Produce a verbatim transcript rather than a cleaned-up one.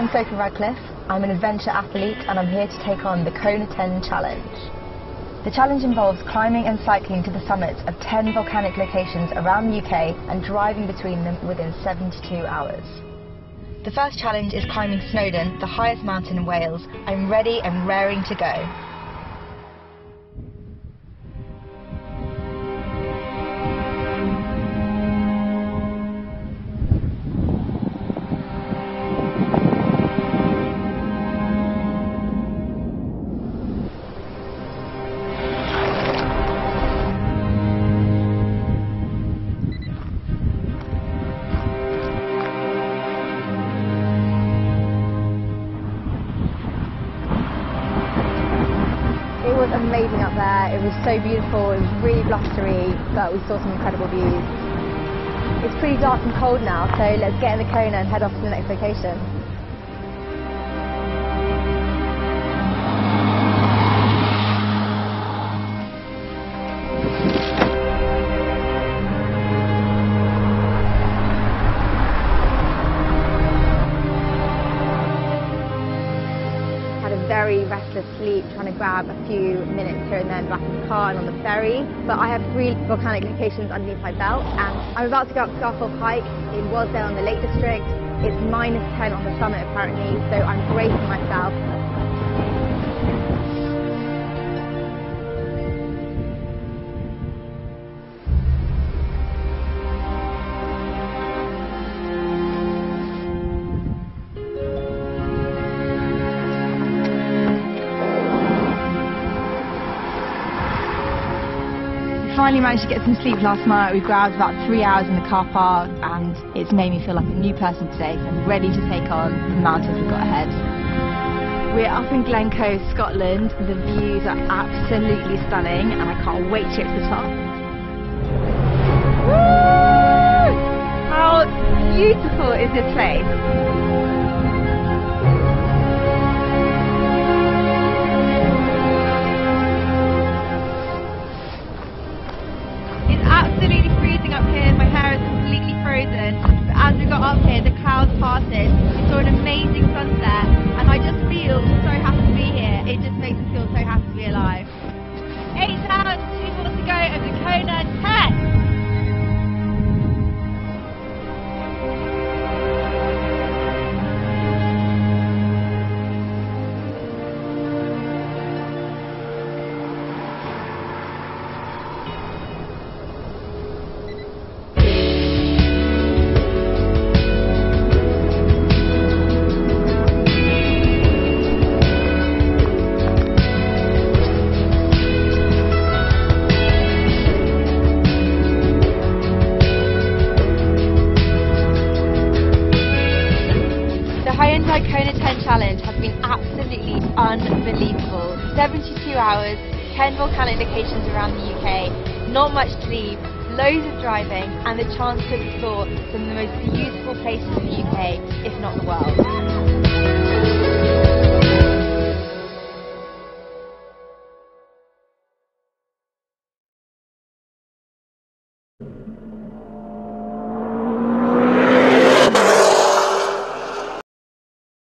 I'm Sophie Radcliffe. I'm an adventure athlete and I'm here to take on the KONA ten challenge. The challenge involves climbing and cycling to the summits of ten volcanic locations around the U K and driving between them within seventy-two hours. The first challenge is climbing Snowdon, the highest mountain in Wales. I'm ready and raring to go. It was amazing up there. It was so beautiful. It was really blustery, but we saw some incredible views. It's pretty dark and cold now, so let's get in the KONA and head off to the next location. Very restless sleep, trying to grab a few minutes here and there back in the car and on the ferry. But I have three volcanic locations underneath my belt, and I'm about to go up Scarfell Pike in Wasdale in the Lake District. It's minus ten on the summit apparently, so I'm bracing myself. Finally managed to get some sleep last night. We grabbed about three hours in the car park and it's made me feel like a new person today, so I'm ready to take on the mountains we've got ahead. We're up in Glencoe, Scotland. The views are absolutely stunning and I can't wait to get to the top. Woo! How beautiful is this place? Absolutely freezing up here, my hair is completely frozen, but as we got up here the clouds parted, we saw an amazing sunset and I just feel so happy to be here. It just makes me feel so happy to be alive. Eight hours, two more to go of the KONA ten! The Hyundai KONA ten challenge has been absolutely unbelievable. seventy-two hours, ten volcanic locations around the U K, not much sleep, loads of driving and the chance to explore some of the most beautiful places in the U K, if not the world.